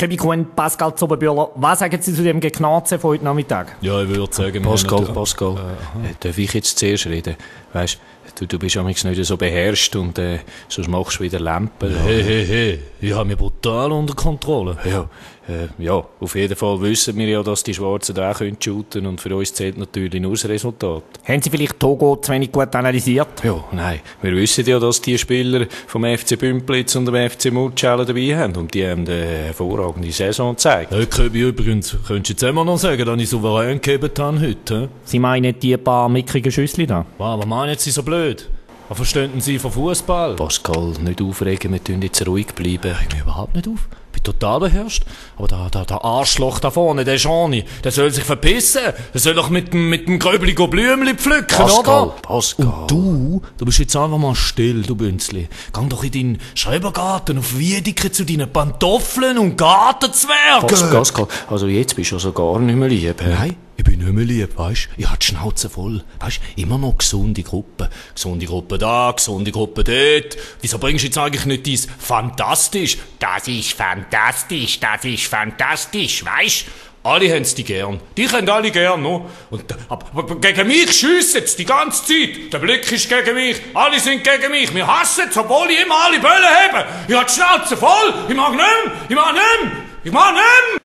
Köbi Kuhn, Pascal Zoberbühler, was sagen Sie zu dem Geknarze von heute Nachmittag? Ja, ich würde sagen... Pascal, darf ich jetzt zuerst reden? Weisst, du bist amigs nicht so beherrscht und sonst machst du wieder Lampen. Hey, ich habe mich brutal unter Kontrolle. Ja, auf jeden Fall wissen wir ja, dass die Schwarzen da shooten können und für uns zählt natürlich nur das Resultat. Haben Sie vielleicht Togo zu wenig gut analysiert? Ja, nein, wir wissen ja, dass die Spieler vom FC Bümplitz und dem FC Mutschellen dabei haben und die haben eine hervorragende Saison gezeigt. Hey, Köbi, übrigens, könntest du jetzt immer noch sagen, dass ich souverän gegeben habe heute? Sie meinen die paar mickrigen Schüssli da? Was meinen Sie so blöd? Was verstehen Sie von Fußball? Pascal, nicht aufregen, wir tun jetzt ruhig bleiben. Ich mich überhaupt nicht auf. Ich bin total beherrscht. Aber der Arschloch da vorne, der Schani, der soll sich verpissen. Der soll doch mit dem Gröbli Blümli pflücken, oder? Pascal. Und du bist jetzt einfach mal still, du Bünzli. Geh doch in deinen Schrebergarten auf Wiedeke zu deinen Pantoffeln und Gartenzwergen. Pascal, also jetzt bist du also gar nicht mehr lieb. Nein, ich bin nicht mehr lieb, weisst. Ich hab die Schnauze voll. Weisst, immer noch gesunde Gruppen. Gesunde Gruppe da, gesunde Gruppe dort. Wieso bringst du jetzt eigentlich nicht dein Fantastisch? Das ist fantastisch, weisst? Alle haben's die gern. Die können alle gern, no? Aber gegen mich schiessen sie die ganze Zeit. Der Blick ist gegen mich. Alle sind gegen mich. Wir hassen es, obwohl ich immer alle Böllen habe. Ich hab die Schnauze voll. Ich mag nicht mehr.